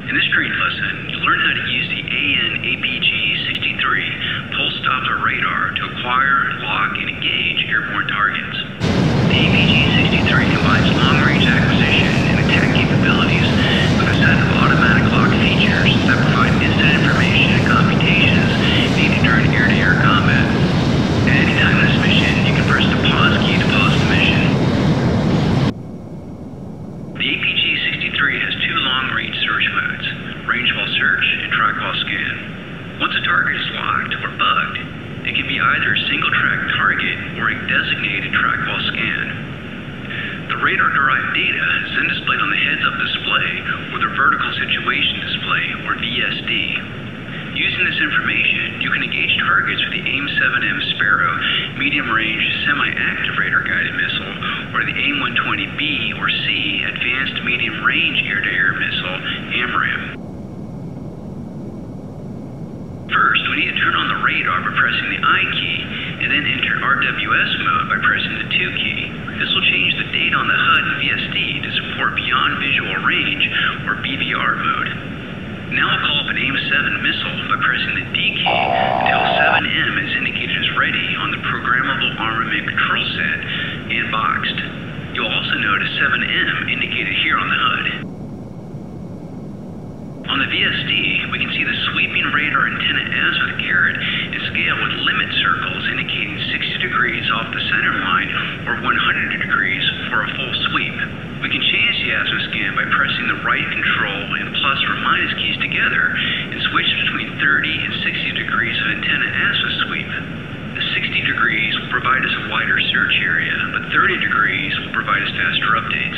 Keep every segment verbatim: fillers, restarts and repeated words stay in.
In this training lesson, you'll learn how to use the A P G sixty-three pulse Doppler radar to acquire, lock, and engage airborne targets. The A P G sixty-three combines long-range acquisition and attack capabilities with a set of automatic lock features that provide instant information and computations needed during air-to-air combat. At any time in this mission, you can press the pause key to pause the mission. The A P G sixty-three has two long-range search modes, range while search and track while scan. Once a target is locked or bugged, it can be either a single-track target or a designated track while scan. The radar-derived data is then displayed on the heads-up display or the vertical situation display, or V S D. Using this information, you can engage targets with the A M seven M Sparrow medium-range semi-active radar-guided missile or the A M one twenty B or C advanced medium-range air-to-air missile, AMRAAM. First, we need to turn on the radar by pressing the I key and then enter R W S mode by pressing the two key. This will change the data on the H U D and V S D to support beyond visual range or B V R mode. Now I'll call up an A M seven missile by pressing the D key until seven M is indicated as ready on the programmable armament control set and boxed. You'll also notice seven M indicated here on the H U D. On the V S D, we can see the sweeping radar antenna azimuth caret and scale with limit circles indicating sixty degrees off the center line or one hundred degrees for a full sweep. We can change the azimuth scan by pressing the right control and plus or minus keys together and switch between thirty and sixty degrees of antenna azimuth sweep. The sixty degrees will provide us a wider search area, but thirty degrees will provide us faster updates.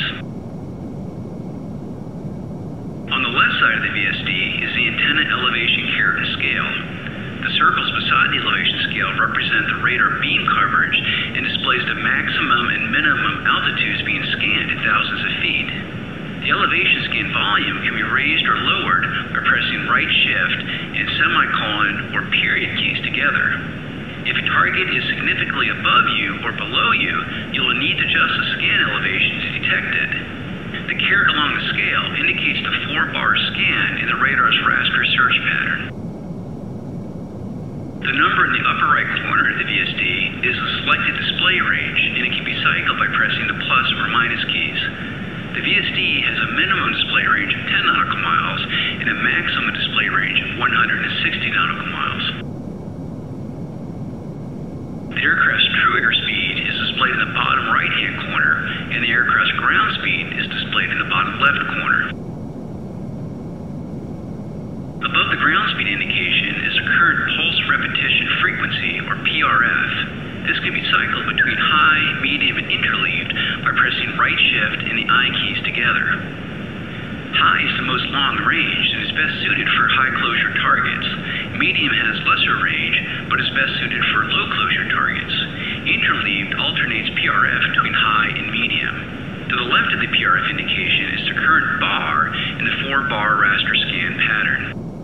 On the left side of the V S D is the antenna elevation caret and scale. The circles beside the elevation scale represent the radar beam coverage and displays the maximum and minimum altitudes being scanned at thousands of feet. The elevation scan volume can be raised or lowered by pressing right shift and semicolon or period keys together. If a target is significantly above you or below you, you will need to adjust the scan elevation to detect it. The caret along the scale indicates the four-bar scan in the radar's raster search pattern. The number in the upper right corner of the V S D is the selected display range, and it can be cycled by pressing the plus or minus keys. The V S D has a minimum display range of ten nautical miles and a maximum display range of one hundred sixty nautical miles. The aircraft's true airspeed is displayed in the bottom right-hand corner, and the aircraft's ground speed is displayed in the bottom left corner. Above the ground speed indication is the current pulse repetition frequency, or P R F. This can be cycled between high, medium, and interleaved by pressing right shift and the I keys together. High is the most long range and is best suited for high closure targets. Medium has lesser range, but is best suited for low closure targets. Interleaved alternates P R F between high and medium. To the left of the P R F indication is the current bar in the four-bar raster scan pattern.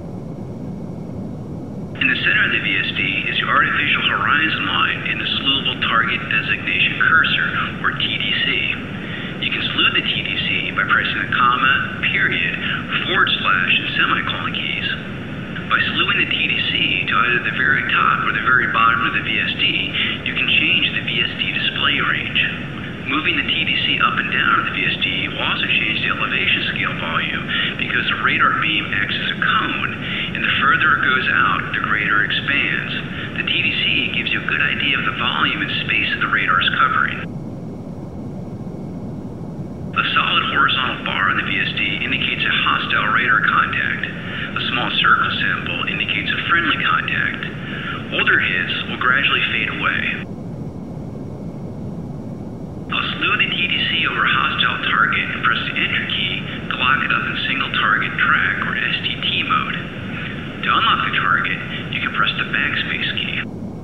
In the center of the V S D is the artificial horizon line and the slewable target designation cursor, or T D C. You can slew the T D C by pressing the comma, period, forward slash, and semicolon keys. By slewing the T D C to either the very top or the very bottom of the V S D, you can change the V S D display range. Moving the T D C up and down of the V S D will also change the elevation scale volume because the radar beam acts as a cone, and the further it goes out, the greater it expands. The T D C gives you a good idea of the volume and space that the radar is covering. A solid horizontal bar on the V S D indicates a hostile radar contact. A small circle symbol indicates a friendly contact. Older hits will gradually fade away. I'll slew the T D C over a hostile target and press the Enter key to lock it up in single target track, or S T T mode. To unlock the target, you can press the backspace key.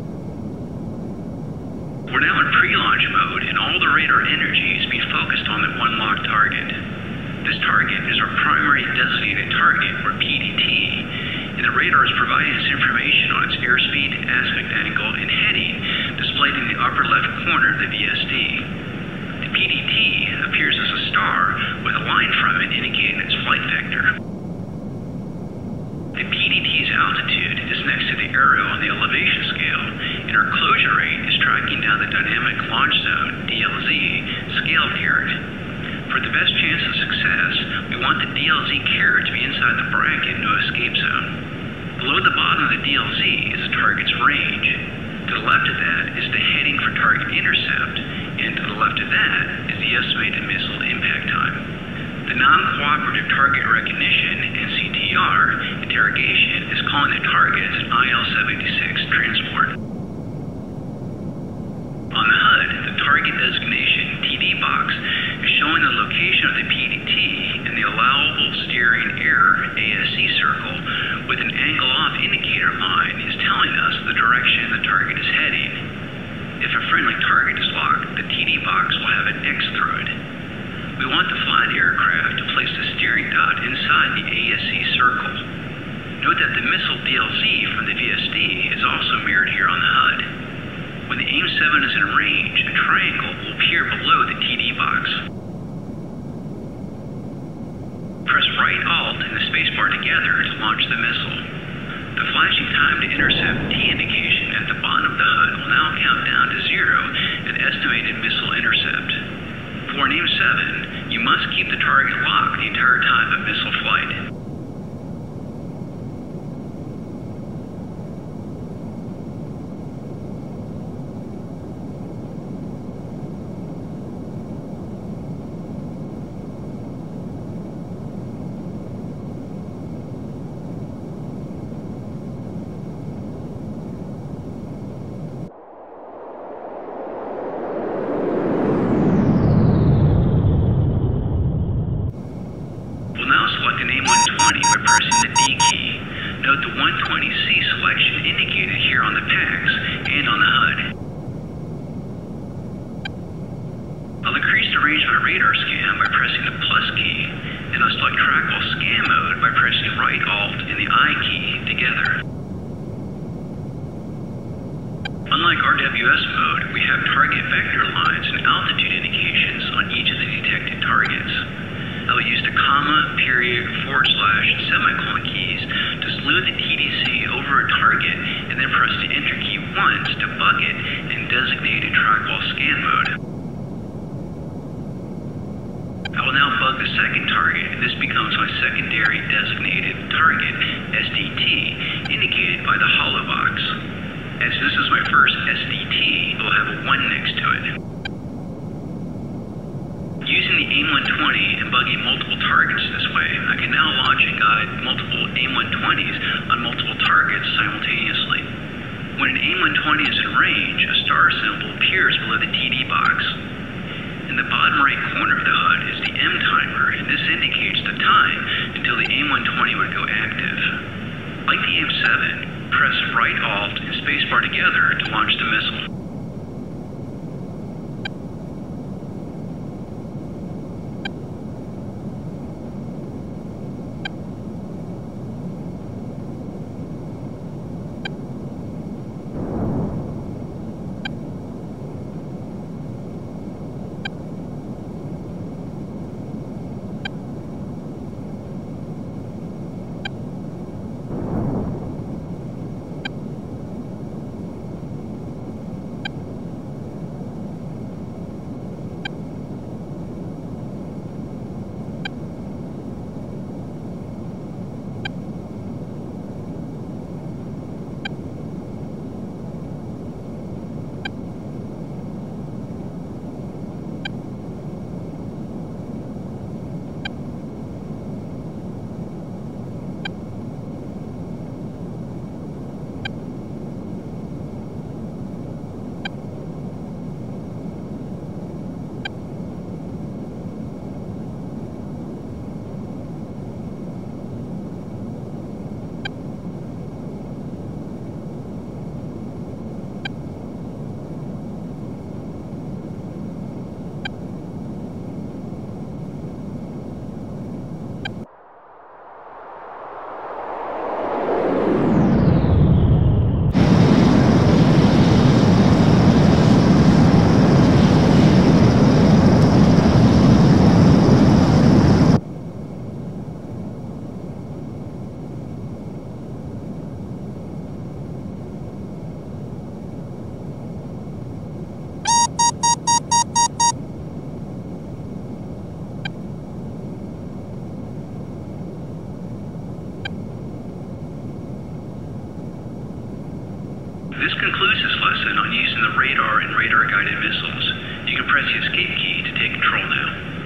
We're now in pre-launch mode, and all the radar energy is being focused on that one locked target. This target is our primary designated target, or P D T, and the radar is providing us information on its airspeed, aspect angle, and heading displayed in the upper left corner of the V S D. The P D T appears as a star with a line from it indicating its flight vector. The P D T's altitude is next to the arrow on the elevation scale, and our closure rate is tracking down the dynamic launch zone, D L Z, scale caret. For the best chance of success, we want the D L Z caret to be inside the bracket no escape zone. Below the bottom of the D L Z is the target's range. To the left of that is the heading for target intercept, and to the left of that is the estimated missile impact time. The non-cooperative target recognition, N C T R, interrogation is calling the target as an I L seventy-six transport. On the H U D, the target designation T D box is showing the location of the P D T and the allowable steering error A S C circle with an angle-off indicator line is telling us the direction the target is heading. If a friendly target is locked, the T D box will have an X through it. We want the flying aircraft to place the steering dot inside the A S C circle. Note that the missile D L Z from the V S D is also mirrored here on the H U D. When the A I M seven is in range, a triangle will appear below the T D box. Press right Alt and the spacebar together to launch the missile. The flashing time to intercept T indication at the bottom of the H U D will now count down to zero at estimated missile intercept. For an A I M seven, you must keep the target locked the entire time of missile flight. Unlike R W S mode, we have target vector lines and altitude indications on each of the detected targets. I will use the comma, period, forward slash, and semicolon keys to salute the T D C over a target and then press the enter key once to bug it in designated trackwall scan mode. I will now bug the second target, and this becomes my secondary designated target, S D T, indicated by the hollow box. As this is my first S D T, it will have a one next to it. Using the A I M one twenty and bugging multiple targets this way, I can now launch and guide multiple A I M one twenties on multiple targets simultaneously. When an A I M one twenty is in range, a star symbol appears below the T D box. In the bottom right corner of the H U D is the M timer, and this indicates the time until the A I M one twenty would go active. Like the A I M seven, press right Alt and spacebar together to launch the missile. This concludes this lesson on using the radar and radar-guided missiles. You can press the escape key to take control now.